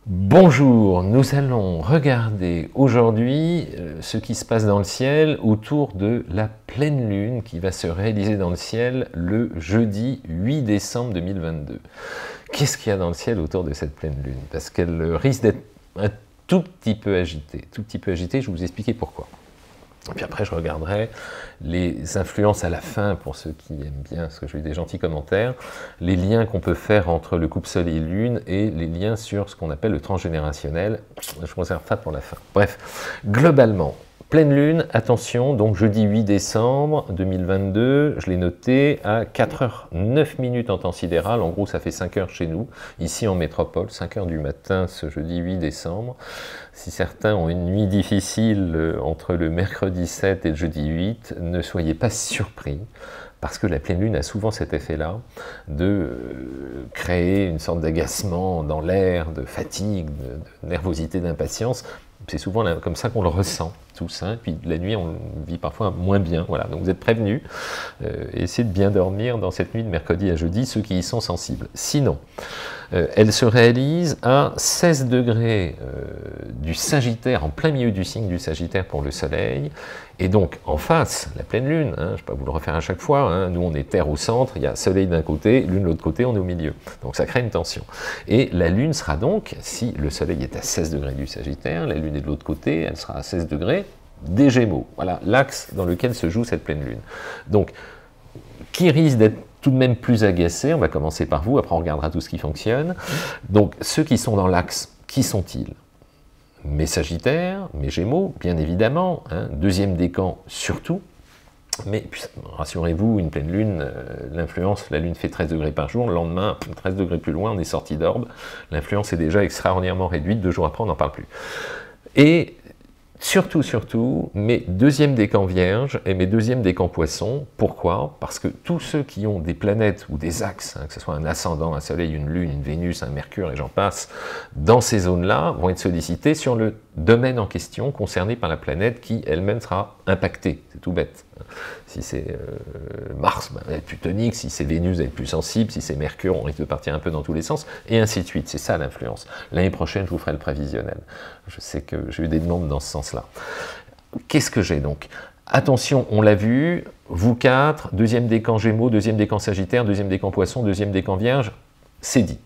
Bonjour, nous allons regarder aujourd'hui ce qui se passe dans le ciel autour de la pleine lune qui va se réaliser dans le ciel le jeudi 8 décembre 2022. Qu'est-ce qu'il y a dans le ciel autour de cette pleine lune? Parce qu'elle risque d'être un tout petit peu agitée. Je vais vous expliquer pourquoi. Et puis après, je regarderai les influences à la fin, pour ceux qui aiment bien, parce que j'ai eu des gentils commentaires, les liens qu'on peut faire entre le couple Soleil-Lune et les liens sur ce qu'on appelle le transgénérationnel. Je réserve ça pour la fin. Bref, globalement, pleine lune, attention, donc jeudi 8 décembre 2022, je l'ai noté à 4h09 en temps sidéral, en gros ça fait 5h chez nous, ici en métropole, 5h du matin ce jeudi 8 décembre. Si certains ont une nuit difficile entre le mercredi 7 et le jeudi 8, ne soyez pas surpris, parce que la pleine lune a souvent cet effet-là de créer une sorte d'agacement dans l'air, de fatigue, de nervosité, d'impatience. C'est souvent comme ça qu'on le ressent tous, hein. Puis la nuit on vit parfois moins bien, voilà. Donc vous êtes prévenus, essayez de bien dormir dans cette nuit de mercredi à jeudi, ceux qui y sont sensibles. Sinon, elle se réalise à 16 degrés du Sagittaire, en plein milieu du signe du Sagittaire pour le Soleil, et donc en face, la pleine lune, hein, je ne vais pas vous le refaire à chaque fois, hein, nous on est Terre au centre, il y a Soleil d'un côté, Lune de l'autre côté, on est au milieu, donc ça crée une tension. Et la Lune sera donc, si le Soleil est à 16 degrés du Sagittaire, la Lune est de l'autre côté, elle sera à 16 degrés des Gémeaux, voilà l'axe dans lequel se joue cette pleine Lune. Donc, qui risque d'être tout de même plus agacé, on va commencer par vous, après on regardera tout ce qui fonctionne. Donc ceux qui sont dans l'axe, qui sont-ils? Mes Sagittaires, mes Gémeaux, bien évidemment, hein, deuxième décan surtout, mais rassurez-vous, une pleine lune, l'influence, la lune fait 13 degrés par jour, le lendemain, 13 degrés plus loin, on est sorti d'orbe, l'influence est déjà extraordinairement réduite, 2 jours après on n'en parle plus. Et surtout, mes deuxièmes décans vierges et mes deuxièmes décans poissons. Pourquoi? Parce que tous ceux qui ont des planètes ou des axes, hein, que ce soit un ascendant, un soleil, une lune, une Vénus, un Mercure et j'en passe, dans ces zones-là, vont être sollicités sur le domaine en question concerné par la planète qui elle-même sera impactée. C'est tout bête. Si c'est Mars, elle va être plus tonique, si c'est Vénus, elle va être plus sensible, si c'est Mercure, on risque de partir un peu dans tous les sens, et ainsi de suite. C'est ça l'influence. L'année prochaine, je vous ferai le prévisionnel. Je sais que j'ai eu des demandes dans ce sens-là. Qu'est-ce que j'ai donc? Attention, on l'a vu, vous quatre, deuxième décan Gémeaux, deuxième décan Sagittaire, deuxième décan Poisson, deuxième décan Vierge, c'est dit.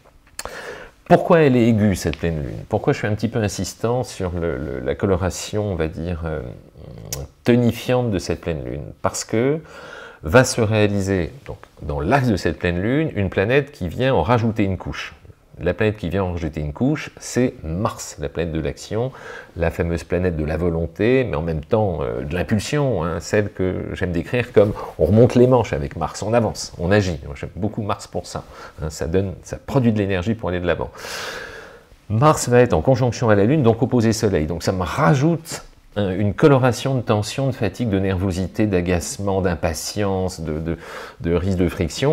Pourquoi elle est aiguë, cette pleine lune? Pourquoi je suis un petit peu insistant sur la coloration, on va dire, tonifiante de cette pleine lune? Parce que va se réaliser, donc, dans l'axe de cette pleine lune, une planète qui vient en rajouter une couche. La planète qui vient en rajouter une couche, c'est Mars, la planète de l'action, la fameuse planète de la volonté, mais en même temps de l'impulsion, hein, celle que j'aime décrire comme on remonte les manches avec Mars, on avance, on agit. J'aime beaucoup Mars pour ça, hein, ça produit de l'énergie pour aller de l'avant. Mars va être en conjonction à la Lune, donc opposé Soleil, donc ça me rajoute une coloration de tension, de fatigue, de nervosité, d'agacement, d'impatience, de risque de friction.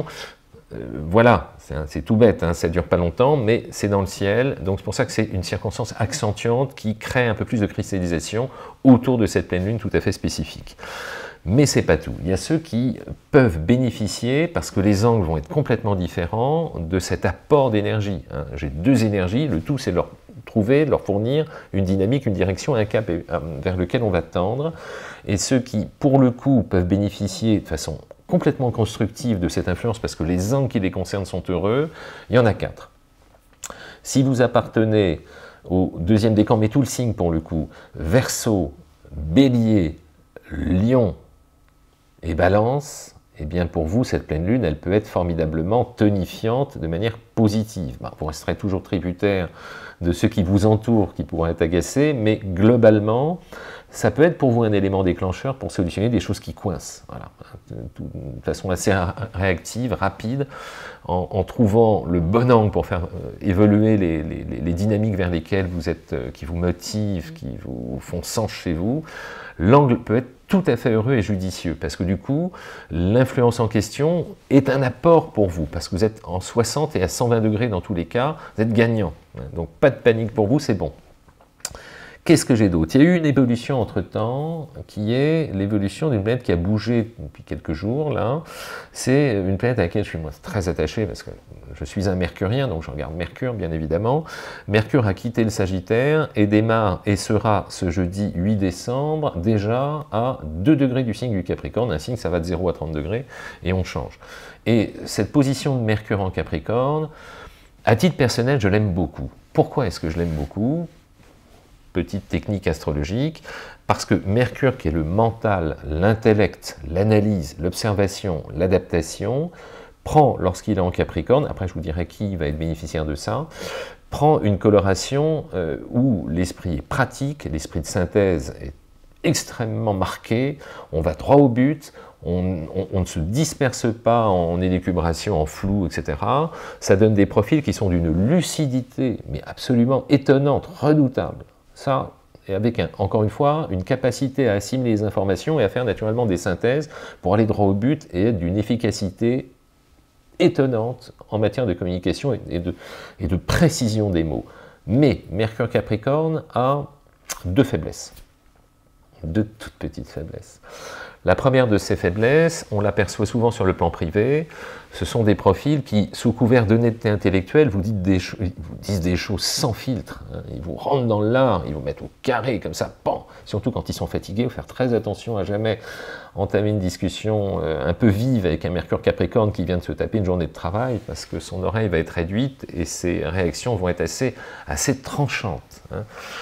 Voilà, c'est tout bête, hein, ça ne dure pas longtemps, mais c'est dans le ciel, donc c'est pour ça que c'est une circonstance accentuante qui crée un peu plus de cristallisation autour de cette pleine lune tout à fait spécifique. Mais c'est pas tout, il y a ceux qui peuvent bénéficier, parce que les angles vont être complètement différents, de cet apport d'énergie. Hein. J'ai deux énergies, le tout c'est de leur fournir une dynamique, une direction, un cap vers lequel on va tendre, et ceux qui, pour le coup, peuvent bénéficier de façon complètement constructive de cette influence, parce que les angles qui les concernent sont heureux, il y en a 4. Si vous appartenez au deuxième décan, mais tout le signe pour le coup, Verseau, Bélier, Lion et Balance, eh bien pour vous, cette pleine lune, elle peut être formidablement tonifiante de manière positive. Bon, vous resterez toujours tributaire de ceux qui vous entourent, qui pourraient être agacés, mais globalement, ça peut être pour vous un élément déclencheur pour solutionner des choses qui coincent. Voilà. De façon assez réactive, rapide, en trouvant le bon angle pour faire évoluer les dynamiques vers lesquelles vous êtes, qui vous motivent, qui vous font sens chez vous. L'angle peut être tout à fait heureux et judicieux, parce que du coup, l'influence en question est un apport pour vous, parce que vous êtes en 60 et à 120 degrés dans tous les cas, vous êtes gagnant. Donc pas de panique pour vous, c'est bon. Qu'est-ce que j'ai d'autre? Il y a eu une évolution entre-temps, qui est l'évolution d'une planète qui a bougé depuis quelques jours, là. C'est une planète à laquelle je suis moi très attaché, parce que je suis un mercurien, donc je regarde Mercure, bien évidemment. Mercure a quitté le Sagittaire et démarre, et sera ce jeudi 8 décembre, déjà à 2 degrés du signe du Capricorne, un signe, ça va de 0 à 30 degrés, et on change. Et cette position de Mercure en Capricorne, à titre personnel, je l'aime beaucoup. Pourquoi est-ce que je l'aime beaucoup? Petite technique astrologique, parce que Mercure, qui est le mental, l'intellect, l'analyse, l'observation, l'adaptation, prend, lorsqu'il est en Capricorne, après je vous dirai qui va être bénéficiaire de ça, prend une coloration où l'esprit est pratique, l'esprit de synthèse est extrêmement marqué, on va droit au but, on ne se disperse pas en élucubration, en flou, etc. Ça donne des profils qui sont d'une lucidité, mais absolument étonnante, redoutable. Ça, et avec, encore une fois, une capacité à assimiler les informations et à faire naturellement des synthèses pour aller droit au but et être d'une efficacité étonnante en matière de communication et de précision des mots. Mais Mercure Capricorne a deux faiblesses, deux toutes petites faiblesses. La première de ces faiblesses, on l'aperçoit souvent sur le plan privé, ce sont des profils qui, sous couvert d'honnêteté intellectuelle, vous disent des choses sans filtre. Hein. Ils vous rentrent dans l'art, ils vous mettent au carré, comme ça, pan. Surtout quand ils sont fatigués, il faut faire très attention à jamais entamer une discussion un peu vive avec un Mercure Capricorne qui vient de se taper une journée de travail, parce que son oreille va être réduite et ses réactions vont être assez tranchantes. Hein.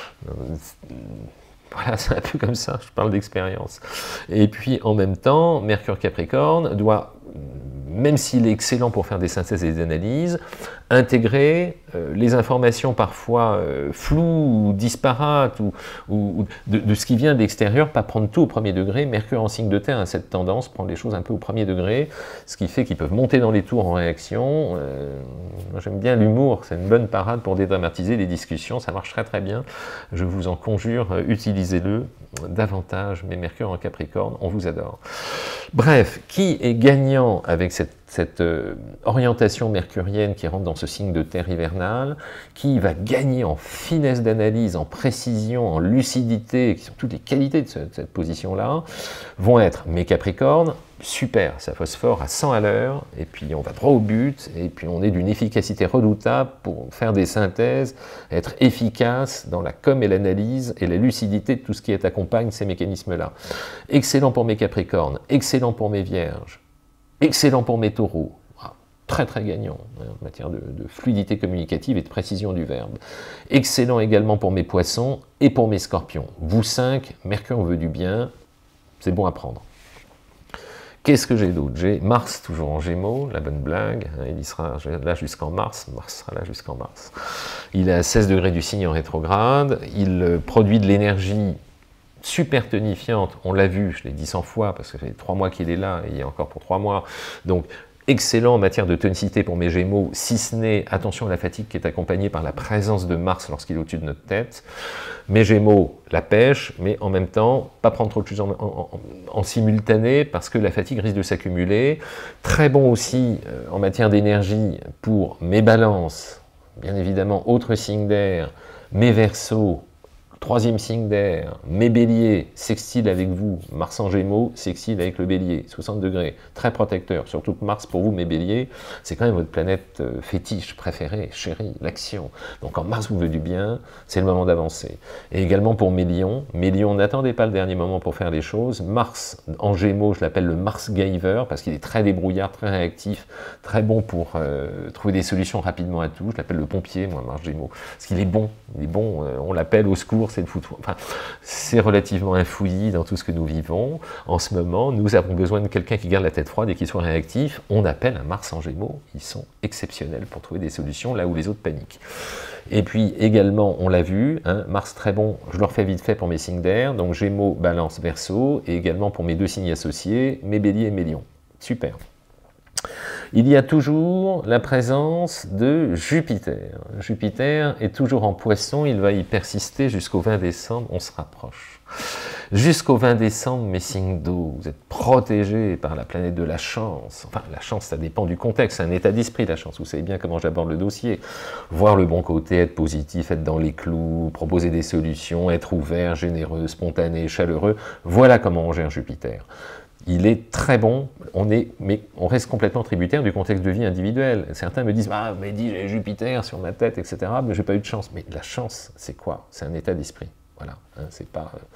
Voilà, c'est un peu comme ça, je parle d'expérience. Et puis, en même temps, Mercure Capricorne doit, même s'il est excellent pour faire des synthèses et des analyses, intégrer les informations parfois floues ou disparates, ou de ce qui vient de l'extérieur, pas prendre tout au premier degré. Mercure en signe de terre a cette tendance, prendre les choses un peu au premier degré, ce qui fait qu'ils peuvent monter dans les tours en réaction. Moi j'aime bien l'humour, c'est une bonne parade pour dédramatiser les discussions, ça marche très très bien. Je vous en conjure, utilisez-le davantage, mais Mercure en Capricorne, on vous adore. Bref, qui est gagnant avec cette orientation mercurienne qui rentre dans ce signe de terre hivernale, qui va gagner en finesse d'analyse, en précision, en lucidité, qui sont toutes les qualités de cette position-là, vont être mes Capricornes, super, ça phosphore à 100 à l'heure, et puis on va droit au but, et puis on est d'une efficacité redoutable pour faire des synthèses, être efficace dans la com et l'analyse, et la lucidité de tout ce qui accompagne ces mécanismes-là. Excellent pour mes Capricornes, excellent pour mes Vierges, excellent pour mes Taureaux, très très gagnant hein, en matière de fluidité communicative et de précision du verbe. Excellent également pour mes Poissons et pour mes Scorpions. Vous 5, Mercure veut du bien, c'est bon à prendre. Qu'est-ce que j'ai d'autre? J'ai Mars toujours en Gémeaux, la bonne blague, hein, il y sera là jusqu'en mars, Mars sera là jusqu'en mars. Il est à 16 degrés du signe en rétrograde, il produit de l'énergie super tonifiante, on l'a vu, je l'ai dit 100 fois, parce que ça fait 3 mois qu'il est là, et il y a encore pour 3 mois, donc excellent en matière de tonicité pour mes Gémeaux, si ce n'est, attention à la fatigue qui est accompagnée par la présence de Mars lorsqu'il est au-dessus de notre tête. Mes Gémeaux, la pêche, mais en même temps, pas prendre trop de choses en simultané, parce que la fatigue risque de s'accumuler. Très bon aussi en matière d'énergie pour mes Balances, bien évidemment, autre signe d'air, mes Verseaux, troisième signe d'air, mes Béliers, sextile avec vous, Mars en Gémeaux, sextile avec le Bélier, 60 degrés, très protecteur, surtout que Mars pour vous, mes Béliers, c'est quand même votre planète fétiche, préférée, chérie, l'action. Donc quand Mars vous veut du bien, c'est le moment d'avancer. Et également pour mes Lions, n'attendez pas le dernier moment pour faire les choses. Mars en Gémeaux, je l'appelle le Mars Giver, parce qu'il est très débrouillard, très réactif, très bon pour trouver des solutions rapidement à tout. Je l'appelle le pompier, moi, Mars Gémeaux, parce qu'il est bon, on l'appelle au secours, c'est le foutoir. Enfin, c'est relativement un fouillis dans tout ce que nous vivons. En ce moment, nous avons besoin de quelqu'un qui garde la tête froide et qui soit réactif. On appelle un Mars en Gémeaux. Ils sont exceptionnels pour trouver des solutions là où les autres paniquent. Et puis également, on l'a vu, hein, Mars très bon, je le refais vite fait pour mes signes d'air, donc Gémeaux, Balance, Verseau, et également pour mes deux signes associés, mes Béliers et mes Lions. Super. Il y a toujours la présence de Jupiter. Jupiter est toujours en Poisson, il va y persister jusqu'au 20 décembre, on se rapproche. Jusqu'au 20 décembre, mes signes d'eau, vous êtes protégés par la planète de la chance. Enfin, la chance, ça dépend du contexte, c'est un état d'esprit, la chance. Vous savez bien comment j'aborde le dossier. Voir le bon côté, être positif, être dans les clous, proposer des solutions, être ouvert, généreux, spontané, chaleureux. Voilà comment on gère Jupiter. Il est très bon, mais on reste complètement tributaire du contexte de vie individuel. Certains me disent « Ah, mais dis, j'ai Jupiter sur ma tête, etc. » Mais j'ai pas eu de chance. Mais la chance, c'est quoi? C'est un état d'esprit. Voilà, hein, c'est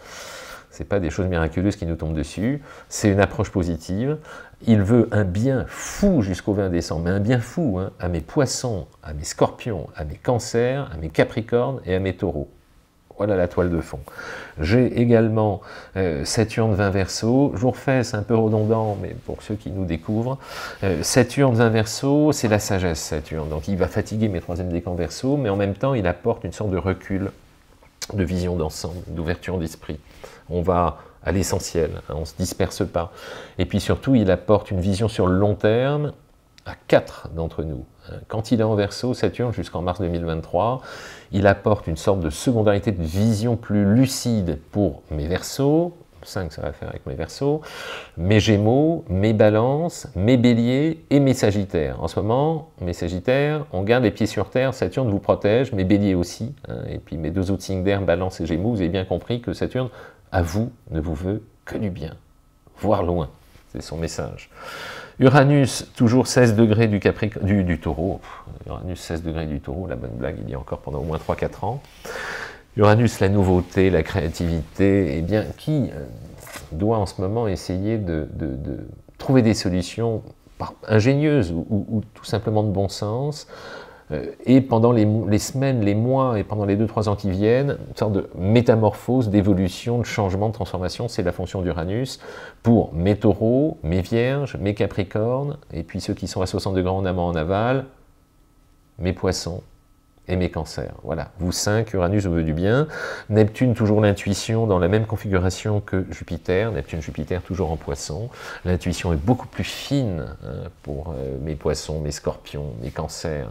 pas des choses miraculeuses qui nous tombent dessus, c'est une approche positive. Il veut un bien fou jusqu'au 20 décembre, mais un bien fou hein, à mes poissons, à mes scorpions, à mes cancers, à mes capricornes et à mes taureaux. Voilà la toile de fond. J'ai également Saturne 20 Verseau. Je vous refais, c'est un peu redondant, mais pour ceux qui nous découvrent, Saturne 20 Verseau, c'est la sagesse Saturne. Donc il va fatiguer mes troisième décan Verseau, mais en même temps, il apporte une sorte de recul, de vision d'ensemble, d'ouverture d'esprit. On va à l'essentiel, hein, on ne se disperse pas. Et puis surtout, il apporte une vision sur le long terme à 4 d'entre nous. Quand il est en Verseau, Saturne, jusqu'en mars 2023, il apporte une sorte de secondarité, de vision plus lucide pour mes Verseaux, 5 ça va faire avec mes Verseaux, mes Gémeaux, mes Balances, mes Béliers et mes Sagittaires. En ce moment, mes Sagittaires, on garde les pieds sur terre, Saturne vous protège, mes Béliers aussi, hein, et puis mes deux autres signes d'air, Balance et Gémeaux, vous avez bien compris que Saturne, à vous, ne vous veut que du bien, voire loin, c'est son message. Uranus, toujours 16 degrés du Taureau. Uranus, 16 degrés du Taureau, la bonne blague, il y a encore pendant au moins 3-4 ans. Uranus, la nouveauté, la créativité, eh bien, qui doit en ce moment essayer de trouver des solutions ingénieuses ou tout simplement de bon sens, et pendant les semaines, les mois et pendant les 2-3 ans qui viennent, une sorte de métamorphose, d'évolution, de changement, de transformation, c'est la fonction d'Uranus pour mes taureaux, mes vierges, mes capricornes, et puis ceux qui sont à 60 degrés en amont, en aval, mes poissons et mes cancers. Voilà, vous 5, Uranus vous veut du bien. Neptune, toujours l'intuition dans la même configuration que Jupiter. Neptune, Jupiter, toujours en poisson. L'intuition est beaucoup plus fine hein, pour mes poissons, mes scorpions, mes cancers,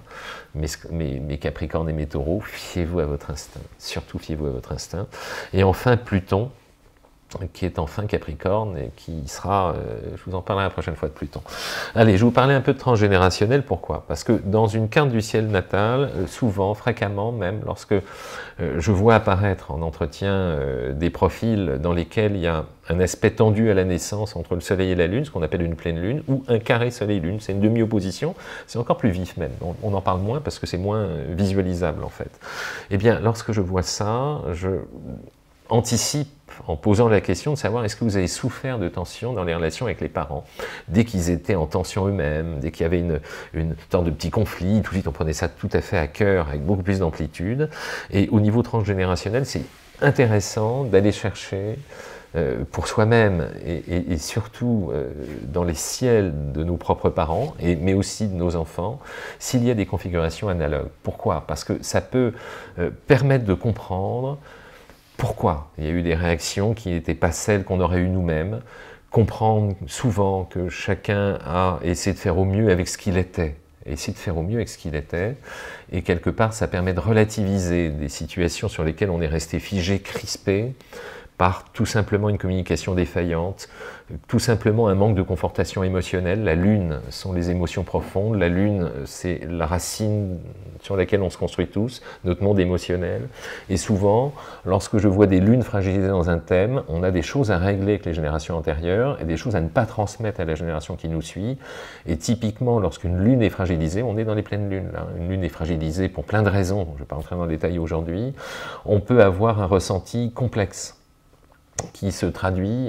mes capricornes et mes taureaux. Fiez-vous à votre instinct. Surtout fiez-vous à votre instinct. Et enfin, Pluton, qui est enfin Capricorne et qui sera, je vous en parlerai la prochaine fois de Pluton. Allez, je vais vous parler un peu de transgénérationnel, pourquoi? Parce que dans une carte du ciel natal, souvent, fréquemment même, lorsque je vois apparaître en entretien des profils dans lesquels il y a un aspect tendu à la naissance entre le soleil et la lune, ce qu'on appelle une pleine lune, ou un carré soleil-lune, c'est une demi-opposition, c'est encore plus vif même, on en parle moins parce que c'est moins visualisable en fait. Eh bien, lorsque je vois ça, je anticipe en posant la question de savoir est-ce que vous avez souffert de tension dans les relations avec les parents, dès qu'ils étaient en tension eux-mêmes, dès qu'il y avait une sorte de petit conflit, tout de suite on prenait ça tout à fait à cœur, avec beaucoup plus d'amplitude, et au niveau transgénérationnel, c'est intéressant d'aller chercher pour soi-même et surtout dans les ciels de nos propres parents, mais aussi de nos enfants, s'il y a des configurations analogues. Pourquoi? Parce que ça peut permettre de comprendre pourquoi il y a eu des réactions qui n'étaient pas celles qu'on aurait eues nous-mêmes, comprendre souvent que chacun a essayé de faire au mieux avec ce qu'il était, essayer de faire au mieux avec ce qu'il était, et quelque part ça permet de relativiser des situations sur lesquelles on est resté figé, crispé, par tout simplement une communication défaillante, tout simplement un manque de confortation émotionnelle. La lune sont les émotions profondes, la lune c'est la racine sur laquelle on se construit tous, notre monde émotionnel. Et souvent, lorsque je vois des lunes fragilisées dans un thème, on a des choses à régler avec les générations antérieures et des choses à ne pas transmettre à la génération qui nous suit. Et typiquement, lorsqu'une lune est fragilisée, on est dans les pleines lunes, là. Une lune est fragilisée pour plein de raisons, je ne vais pas entrer dans le détail aujourd'hui, on peut avoir un ressenti complexe qui se traduit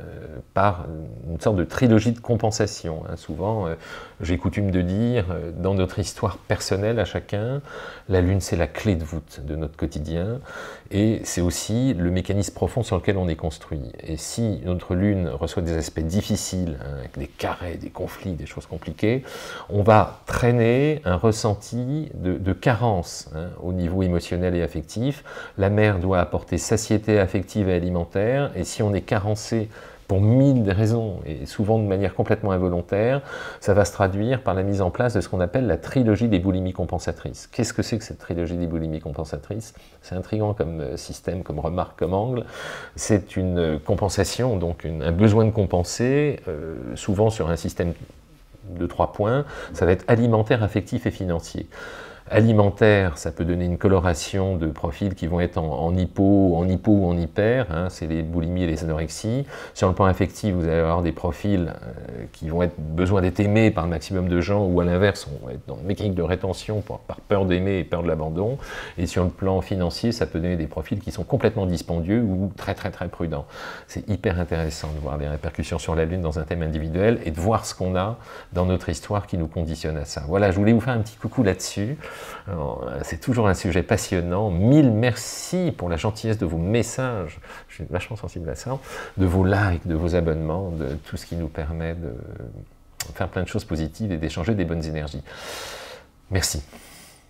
par une sorte de trilogie de compensation. Souvent, j'ai coutume de dire, dans notre histoire personnelle à chacun, la lune c'est la clé de voûte de notre quotidien, et c'est aussi le mécanisme profond sur lequel on est construit. Et si notre lune reçoit des aspects difficiles, avec des carrés, des conflits, des choses compliquées, on va traîner un ressenti de carence au niveau émotionnel et affectif. La mère doit apporter satiété affective et alimentaire, et si on est carencé pour mille raisons, et souvent de manière complètement involontaire, ça va se traduire par la mise en place de ce qu'on appelle la trilogie des boulimies compensatrices. Qu'est-ce que c'est que cette trilogie des boulimies compensatrices? C'est intriguant comme système, comme remarque, comme angle. C'est une compensation, donc un besoin de compenser, souvent sur un système de 3 points. Ça va être alimentaire, affectif et financier. Alimentaire, ça peut donner une coloration de profils qui vont être en hypo ou en hyper, hein, c'est les boulimies et les anorexies. Sur le plan affectif, vous allez avoir des profils qui vont être besoin d'être aimés par le maximum de gens, ou à l'inverse, on va être dans une mécanique de rétention par peur d'aimer et peur de l'abandon. Et sur le plan financier, ça peut donner des profils qui sont complètement dispendieux ou très prudents. C'est hyper intéressant de voir les répercussions sur la Lune dans un thème individuel et de voir ce qu'on a dans notre histoire qui nous conditionne à ça. Voilà, je voulais vous faire un petit coucou là-dessus. C'est toujours un sujet passionnant. Mille merci pour la gentillesse de vos messages, je suis vachement sensible à ça, de vos likes, de vos abonnements, de tout ce qui nous permet de faire plein de choses positives et d'échanger des bonnes énergies. Merci.